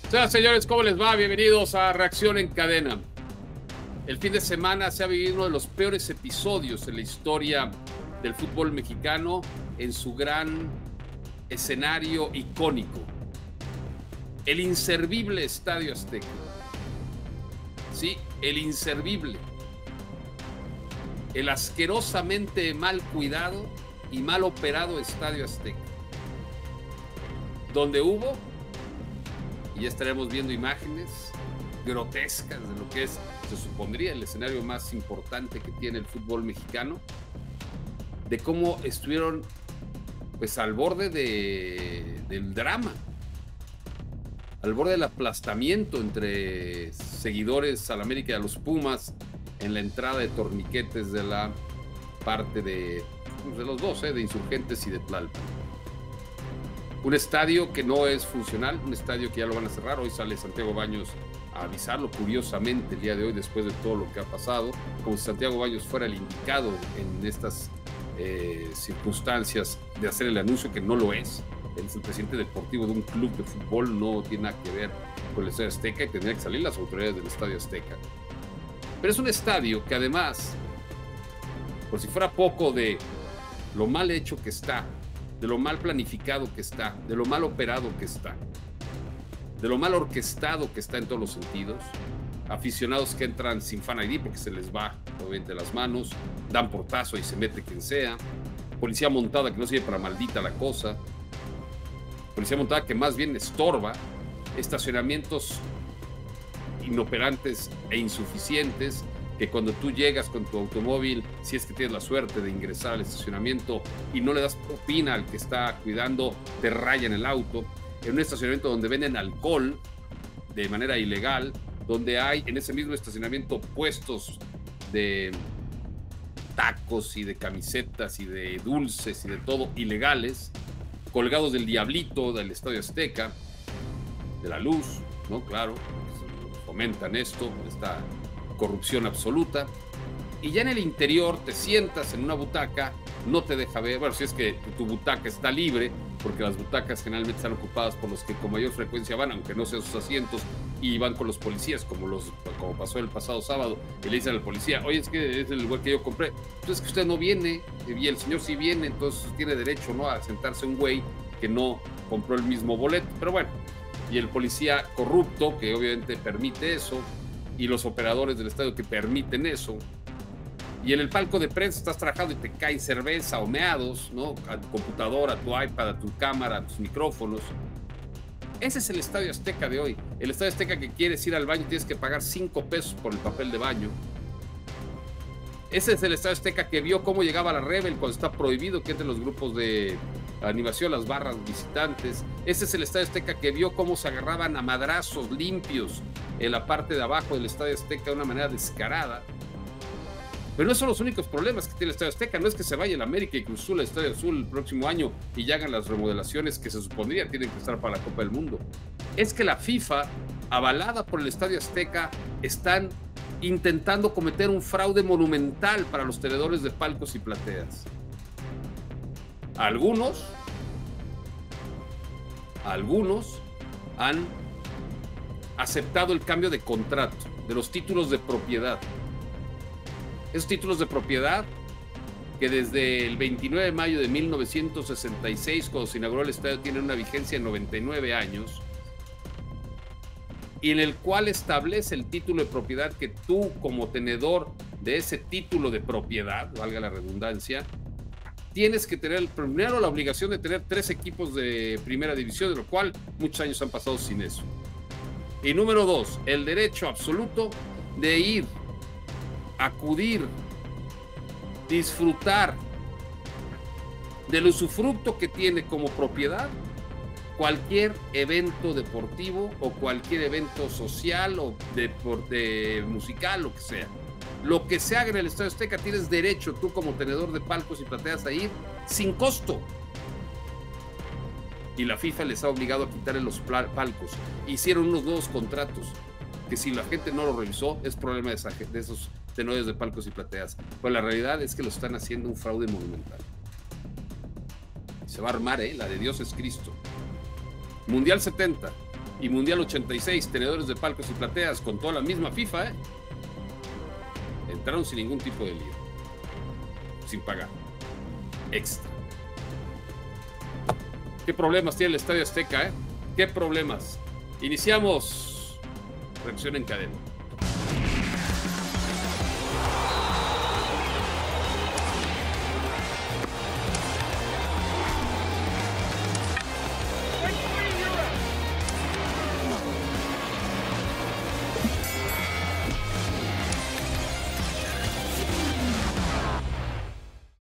Señoras y señores, ¿cómo les va? Bienvenidos a Reacción en Cadena. El fin de semana se ha vivido uno de los peores episodios en la historia del fútbol mexicano en su gran escenario icónico. El inservible Estadio Azteca. Sí, el inservible. El asquerosamente mal cuidado y mal operado Estadio Azteca. Donde hubo, y ya estaremos viendo imágenes grotescas de lo que es, se supondría, el escenario más importante que tiene el fútbol mexicano, de cómo estuvieron pues al borde del drama, al borde del aplastamiento entre seguidores al América y a los Pumas en la entrada de torniquetes de la parte de los dos, de Insurgentes y de Tlalpan. Un estadio que no es funcional, un estadio que ya lo van a cerrar. Hoy sale Santiago Baños a avisarlo, curiosamente, el día de hoy, después de todo lo que ha pasado, como si Santiago Baños fuera el indicado en estas circunstancias de hacer el anuncio, que no lo es. Él es el presidente deportivo de un club de fútbol, no tiene nada que ver con el Estadio Azteca, y tendrían que salir las autoridades del Estadio Azteca. Pero es un estadio que además, por si fuera poco de lo mal hecho que está, de lo mal planificado que está, de lo mal operado que está, de lo mal orquestado que está en todos los sentidos, aficionados que entran sin fan ID porque se les va obviamente las manos, dan portazo y se mete quien sea, policía montada que no sirve para maldita la cosa, policía montada que más bien estorba, estacionamientos inoperantes e insuficientes, que cuando tú llegas con tu automóvil, si es que tienes la suerte de ingresar al estacionamiento y no le das propina al que está cuidando, te rayan el auto. En un estacionamiento donde venden alcohol de manera ilegal, donde hay en ese mismo estacionamiento puestos de tacos y de camisetas y de dulces y de todo ilegales, colgados del diablito del Estadio Azteca, de la luz, ¿no? Claro, fomentan esto, esta corrupción absoluta. Y ya en el interior te sientas en una butaca, no te deja ver, bueno, si es que tu butaca está libre, porque las butacas generalmente están ocupadas por los que con mayor frecuencia van, aunque no sean sus asientos, y van con los policías, como pasó el pasado sábado, y le dicen al policía: oye, es que es el lugar que yo compré. Entonces, que usted no viene, y el señor sí viene, entonces tiene derecho, ¿no?, a sentarse un güey que no compró el mismo boleto. Pero bueno, y el policía corrupto, que obviamente permite eso, y los operadores del estadio que permiten eso, y en el palco de prensa estás trabajando y te cae cerveza o meados, ¿no?, a tu computadora, a tu iPad, a tu cámara, a tus micrófonos. Ese es el Estadio Azteca de hoy. El Estadio Azteca que quieres ir al baño y tienes que pagar 5 pesos por el papel de baño. Ese es el Estadio Azteca que vio cómo llegaba la Rebel cuando está prohibido que entren los grupos de animación, las barras visitantes. Ese es el Estadio Azteca que vio cómo se agarraban a madrazos limpios en la parte de abajo del Estadio Azteca de una manera descarada. Pero no son los únicos problemas que tiene el Estadio Azteca. No es que se vaya el América y Cruz Azul al Estadio Azul el próximo año y ya hagan las remodelaciones que se supondría tienen que estar para la Copa del Mundo. Es que la FIFA, avalada por el Estadio Azteca, están intentando cometer un fraude monumental para los tenedores de palcos y plateas. Algunos han aceptado el cambio de contrato de los títulos de propiedad. Esos títulos de propiedad que desde el 29 de mayo de 1966, cuando se inauguró el estadio, tienen una vigencia de 99 años, y en el cual establece el título de propiedad que tú, como tenedor de ese título de propiedad, valga la redundancia, tienes que tener primero la obligación de tener 3 equipos de primera división, de lo cual muchos años han pasado sin eso. Y número 2, el derecho absoluto de ir, acudir, disfrutar del usufructo que tiene como propiedad cualquier evento deportivo o cualquier evento social o deporte musical, lo que sea. Lo que se haga en el Estadio Azteca, tienes derecho tú como tenedor de palcos y plateas a ir sin costo. Y la FIFA les ha obligado a quitarle los palcos. Hicieron unos nuevos contratos que, si la gente no lo revisó, es problema de esos tenedores de palcos y plateas. Pero la realidad es que lo están haciendo un fraude monumental. Se va a armar, la de Dios es Cristo. Mundial 70, Y Mundial 86, tenedores de palcos y plateas, con toda la misma FIFA, entraron sin ningún tipo de lío, sin pagar extra. ¿Qué problemas tiene el Estadio Azteca, ¿Qué problemas? Iniciamos Reacción en Cadena.